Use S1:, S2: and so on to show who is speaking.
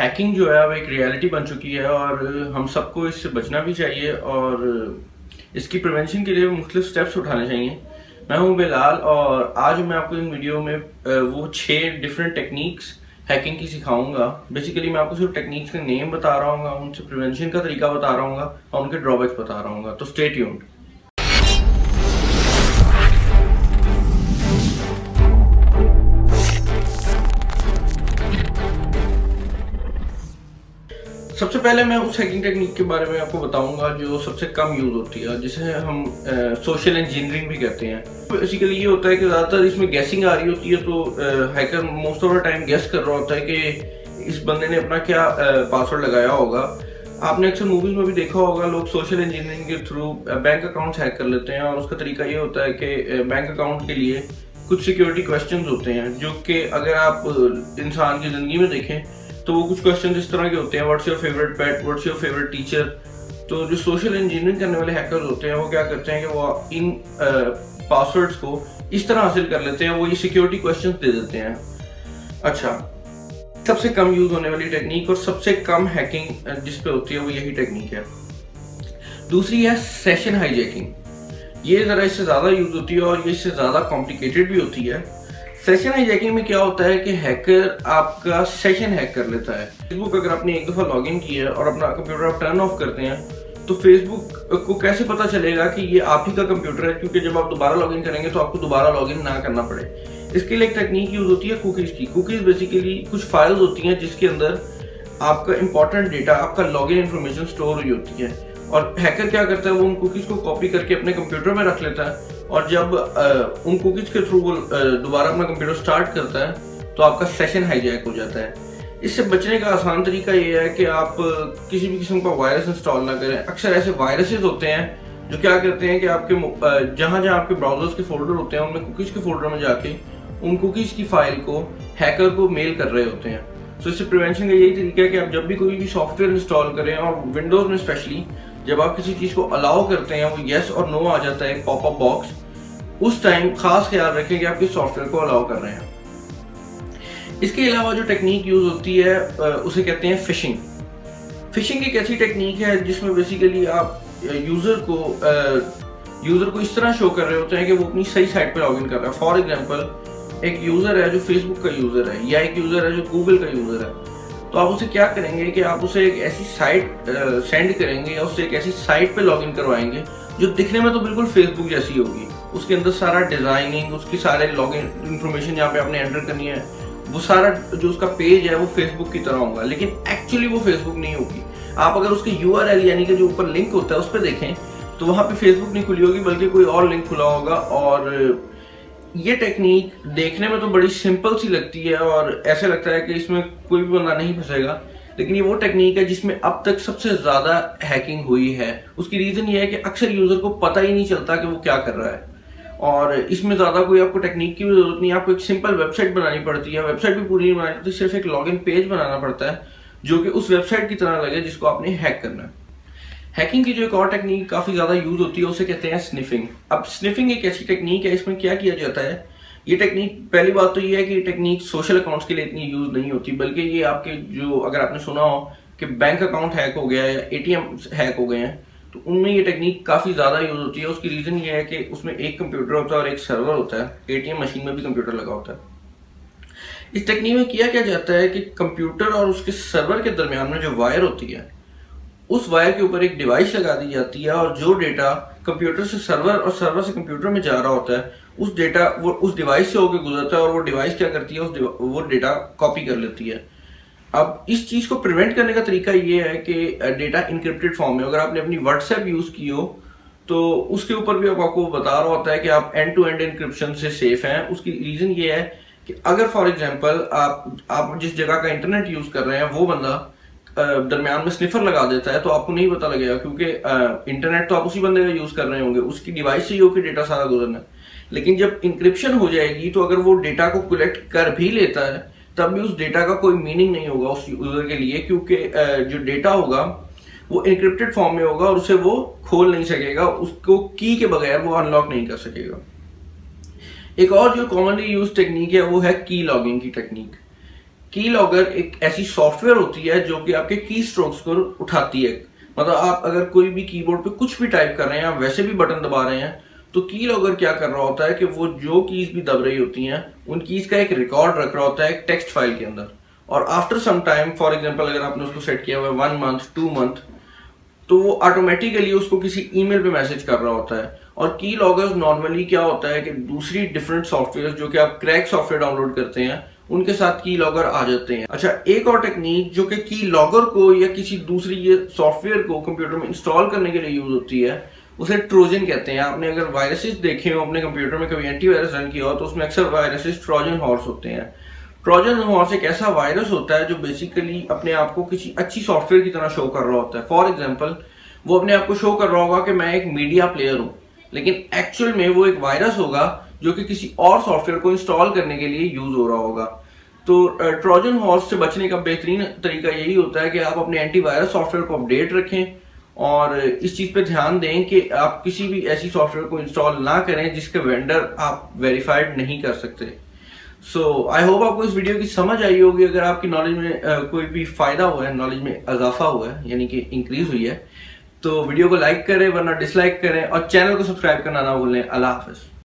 S1: Hacking जो है अब एक रियलिटी बन चुकी है और हम सबको इससे बचना भी चाहिए और इसकी प्रिवेंशन के लिए मुख्तलिफ स्टेप्स उठाने चाहिए। मैं हूं बिलाल और आज मैं आपको इन वीडियो में वो 6 डिफरेंट टेक्निक्स हैकिंग की सिखाऊंगा। बेसिकली मैं आपको सिर्फ टेक्निक्स के नेम बता रहा हूँ, उनसे प्रिवेंशन का तरीका बता रहा हूँ और उनके ड्रॉबैक्स बता रहा हूँ, तो स्टे ट्यून्ड। सबसे पहले मैं उस हैकिंग टेक्निक के बारे में आपको बताऊंगा जो सबसे कम यूज होती है, जिसे हम सोशल इंजीनियरिंग भी कहते हैं। बेसिकली ये होता है कि ज़्यादातर इसमें गैसिंग आ रही होती है, तो hacker most of the time guess कर रहा होता है कि इस बंदे ने अपना क्या पासवर्ड लगाया होगा। आपने अक्सर मूवीज में भी देखा होगा, लोग सोशल इंजीनियरिंग के थ्रू बैंक अकाउंट्स हैक कर लेते हैं और उसका तरीका ये होता है कि बैंक अकाउंट के लिए कुछ सिक्योरिटी क्वेश्चंस होते हैं जो कि अगर आप इंसान की ज़िंदगी में देखें तो वो कुछ क्वेश्चन इस तरह के होते हैं, what's your favourite pet, what's your favourite teacher. तो जो सोशल इंजीनियरिंग करने वाले हैकर्स होते हैं वो क्या करते हैं कि वो इन पासवर्ड्स को इस तरह हासिल कर लेते हैं, वो ये सिक्योरिटी क्वेश्चंस दे देते हैं। अच्छा, सबसे कम यूज होने वाली टेक्निक और सबसे कम हैकिंग जिस पे होती है वो यही टेक्निक है। दूसरी है सेशन हाईजैकिंग। ये जरा इससे ज्यादा यूज होती है और ये इससे ज्यादा कॉम्प्लिकेटेड भी होती है। सेशन हाईजैकिंग में क्या होता है कि हैकर आपका सेशन हैक कर लेता है। फेसबुक अगर आपने एक दफा लॉगिन किया है और अपना कंप्यूटर आप टर्न ऑफ करते हैं तो फेसबुक को कैसे पता चलेगा कि ये आप ही का कंप्यूटर है, क्योंकि जब आप दोबारा लॉगिन करेंगे तो आपको दोबारा लॉगिन ना करना पड़े। इसके लिए एक टेक्निक यूज होती है कुकीज की। कुकीज बेसिकली कुछ फाइल्स होती हैं जिसके अंदर आपका इंपॉर्टेंट डेटा, आपका लॉगिन इन्फॉर्मेशन स्टोर हुई होती है और हैकर क्या करता है वो उन कुकीज को कॉपी करके अपने कंप्यूटर में रख लेता है और जब उन कुकीज के थ्रू वो दोबारा अपना कंप्यूटर स्टार्ट करता है तो आपका सेशन हाईजैक हो जाता है। इससे बचने का आसान तरीका ये है कि आप किसी भी किस्म का वायरस इंस्टॉल ना करें। अक्सर ऐसे वायरसेस होते हैं जो क्या करते हैं कि आपके जहाँ आपके ब्राउजर्स के फोल्डर होते हैं उनमें कुकीज के फोल्डर में जाके उन कुकीज की फाइल को हैकर को मेल कर रहे होते हैं। तो इससे प्रिवेंशन का यही तरीका है कि आप जब भी कोई भी सॉफ्टवेयर इंस्टॉल करें, और विंडोज में स्पेशली जब आप किसी चीज को अलाउ करते हैं वो येस और नो आ जाता है पॉपअप बॉक्स, उस टाइम खास ख्याल रखें कि आप किस सॉफ्टवेयर को अलाउ कर रहे हैं। इसके अलावा जो टेक्निक यूज होती है उसे कहते हैं फिशिंग। फिशिंग एक ऐसी टेक्निक है जिसमें बेसिकली आप यूजर को इस तरह शो कर रहे होते हैं कि वो अपनी सही साइट पर लॉगिन कर रहा है। फॉर एग्जाम्पल, एक यूजर है जो फेसबुक का यूजर है या एक यूजर है जो गूगल का यूजर है, तो आप उसे क्या करेंगे कि आप उसे एक ऐसी साइट सेंड करेंगे या उससे एक ऐसी साइट पे लॉगिन करवाएंगे जो दिखने में तो बिल्कुल फेसबुक जैसी होगी। उसके अंदर सारा डिजाइनिंग, उसकी सारे लॉगिन इंफॉर्मेशन जहाँ पे आपने एंटर करनी है, वो सारा जो उसका पेज है वो फेसबुक की तरह होगा, लेकिन एक्चुअली वो फेसबुक नहीं होगी। आप अगर उसके URL यानी कि जो ऊपर लिंक होता है उस पर देखें तो वहाँ पे फेसबुक नहीं खुली होगी बल्कि कोई और लिंक खुला होगा। और ये टेक्निक देखने में तो बड़ी सिंपल सी लगती है और ऐसे लगता है कि इसमें कोई भी बंदा नहीं फंसेगा, लेकिन ये वो टेक्निक है जिसमें अब तक सबसे ज्यादा हैकिंग हुई है। उसकी रीजन ये है कि अक्सर यूजर को पता ही नहीं चलता कि वो क्या कर रहा है और इसमें ज्यादा कोई आपको टेक्निक की भी जरूरत नहीं है। आपको एक सिंपल वेबसाइट बनानी पड़ती है, वेबसाइट भी पूरी नहीं बनानी पड़ती, सिर्फ एक लॉगिन पेज बनाना पड़ता है जो कि उस वेबसाइट की तरह लगे जिसको आपने हैक करना है। हैकिंग की जो एक और टेक्निक काफी ज्यादा यूज होती है उसे कहते हैं स्निफिंग। अब स्निफिंग एक ऐसी टेक्निक है, इसमें क्या किया जाता है, ये टेक्निक, पहली बात तो ये है कि ये टेक्निक सोशल अकाउंट्स के लिए इतनी यूज नहीं होती, बल्कि ये आपके जो, अगर आपने सुना हो कि बैंक अकाउंट हैक हो गया या ATM हैक हो गए हैं, तो उनमें ये टेक्निक काफी ज्यादा यूज होती है। उसकी रीजन ये है कि उसमें एक कंप्यूटर होता है और एक सर्वर होता है। ATM मशीन में भी कंप्यूटर लगा होता है। इस टेक्निक में किया क्या जाता है कि कंप्यूटर और उसके सर्वर के दरमियान में जो वायर होती है उस वायर के ऊपर एक डिवाइस लगा दी जाती है और जो डेटा कंप्यूटर से सर्वर और सर्वर से कंप्यूटर में जा रहा होता है उस डेटा वो उस डिवाइस से होकर गुजरता है और वो डिवाइस क्या करती है, वो डेटा कॉपी कर लेती है। अब इस चीज को प्रिवेंट करने का तरीका ये है कि डेटा इनक्रिप्टेड फॉर्म में, अगर आपने अपनी व्हाट्सएप यूज की हो तो उसके ऊपर भी आपको बता रहा होता है कि आप एंड टू एंड इनक्रिप्शन से सेफ हैं। उसकी रीजन ये है कि अगर फॉर एग्जाम्पल आप जिस जगह का इंटरनेट यूज कर रहे हैं वो बंदा दरमियान में स्निफर लगा देता है तो आपको नहीं पता लगेगा, क्योंकि इंटरनेट तो आप उसी बंदे का यूज कर रहे होंगे, उसकी डिवाइस से ही होकर डेटा सारा गुजरना है। लेकिन जब इंक्रिप्शन हो जाएगी तो अगर वो डेटा को कलेक्ट कर भी लेता है तब भी उस डेटा का कोई मीनिंग नहीं होगा उस यूजर के लिए, क्योंकि जो डेटा होगा वो इनक्रिप्टेड फॉर्म में होगा और उसे वो खोल नहीं सकेगा, उसको की के बगैर वो अनलॉक नहीं कर सकेगा। एक और जो कॉमनली यूज टेक्निक है वो है की लॉगिंग की टेक्निक। की लॉगर एक ऐसी सॉफ्टवेयर होती है जो कि आपके की स्ट्रोक्स को उठाती है। मतलब आप अगर कोई भी कीबोर्ड पे कुछ भी टाइप कर रहे हैं, आप वैसे भी बटन दबा रहे हैं, तो की लॉगर क्या कर रहा होता है कि वो जो कीज भी दब रही होती हैं उन कीज का एक रिकॉर्ड रख रहा होता है एक टेक्स्ट फाइल के अंदर। और after some time, for example अगर आपने उसको सेट किया हुआ है 1 मंथ 2 मंथ, तो वो ऑटोमेटिकली उसको किसी ईमेल पे मैसेज कर रहा होता है। और की लॉगर्स नॉर्मली क्या होता है कि दूसरी डिफरेंट सॉफ्टवेयर जो कि आप क्रैक सॉफ्टवेयर डाउनलोड करते हैं उनके साथ की लॉगर आ जाते हैं। अच्छा, एक और टेक्निक जो कि की लॉगर को या किसी दूसरी ये सॉफ्टवेयर को कंप्यूटर में इंस्टॉल करने के लिए यूज होती है, उसे ट्रोजन कहते हैं। आपने अगर वायरसेस देखे हो अपने कंप्यूटर में, कभी एंटीवायरस रन किया हो, तो उसमें अक्सर वायरसेस ट्रोजन हॉर्स होते हैं। ट्रोजन हॉर्स एक ऐसा वायरस होता है जो बेसिकली अपने आप को किसी अच्छी सॉफ्टवेयर की तरह शो कर रहा होता है। फॉर एग्जाम्पल, वो अपने आप को शो कर रहा होगा कि मैं एक मीडिया प्लेयर हूँ, लेकिन एक्चुअल में वो एक वायरस होगा जो कि किसी और सॉफ्टवेयर को इंस्टॉल करने के लिए यूज हो रहा होगा। तो ट्रोजन हॉर्स से बचने का बेहतरीन तरीका यही होता है कि आप अपने एंटीवायरस सॉफ्टवेयर को अपडेट रखें और इस चीज पे ध्यान दें कि आप किसी भी ऐसी सॉफ्टवेयर को इंस्टॉल ना करें जिसके वेंडर आप वेरीफाइड नहीं कर सकते। सो आई होप आपको इस वीडियो की समझ आई होगी। अगर आपकी नॉलेज में कोई भी फायदा हुआ है, नॉलेज में इजाफा हुआ है, यानी कि इंक्रीज हुई है, तो वीडियो को लाइक करें, वरना डिसलाइक करें और चैनल को सब्सक्राइब करना ना भूलें। अल्लाह हाफिज।